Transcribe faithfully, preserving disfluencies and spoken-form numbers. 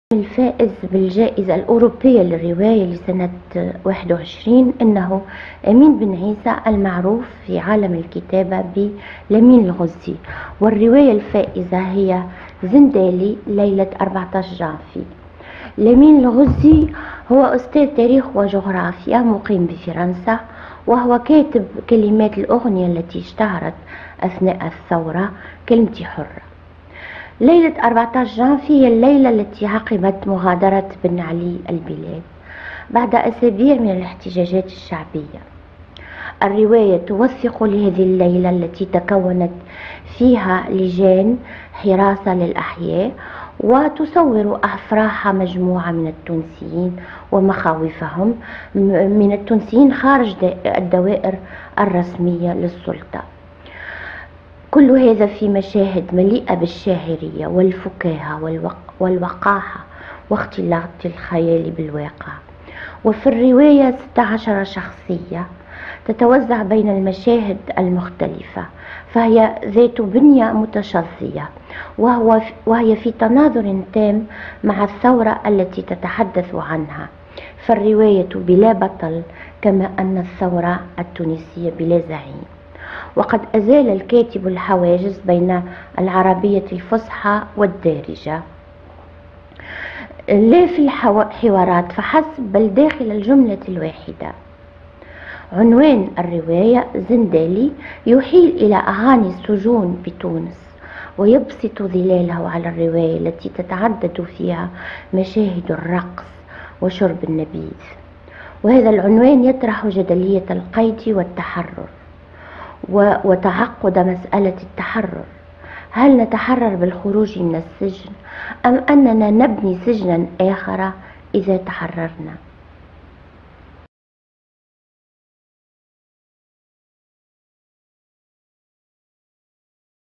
الفائز بالجائزة الأوروبية للرواية لسنة واحد وعشرين إنه أمين بن عيسى، المعروف في عالم الكتابة بلمين الغزي، والرواية الفائزة هي زندالي ليلة أربعة عشر جانفي. لمين الغزي هو أستاذ تاريخ وجغرافيا مقيم بفرنسا، وهو كاتب كلمات الأغنية التي اشتهرت أثناء الثورة كلمتي حرة. ليلة أربعة عشر جانفي هي الليلة التي عقبت مغادرة بن علي البلاد بعد أسابيع من الاحتجاجات الشعبية. الرواية توثق لهذه الليلة التي تكونت فيها لجان حراسة للأحياء، وتصور أفراح مجموعة من التونسيين ومخاوفهم من التونسيين خارج الدوائر الرسمية للسلطة. كل هذا في مشاهد مليئة بالشاعرية والفكاهة والوقاحة واختلاط الخيال بالواقع. وفي الرواية ستة عشر شخصية تتوزع بين المشاهد المختلفة، فهي ذات بنية متشظية، وهو وهي في تناظر تام مع الثورة التي تتحدث عنها. فالرواية بلا بطل، كما أن الثورة التونسية بلا زعيم. وقد أزال الكاتب الحواجز بين العربية الفصحى والدارجة، لا في الحوارات فحسب، بل داخل الجملة الواحدة. عنوان الرواية زندالي يحيل إلى أغاني السجون بتونس، ويبسط ظلاله على الرواية التي تتعدد فيها مشاهد الرقص وشرب النبيذ. وهذا العنوان يطرح جدلية القيد والتحرر وتعقد مسألة التحرر. هل نتحرر بالخروج من السجن، أم أننا نبني سجنا آخر إذا تحررنا؟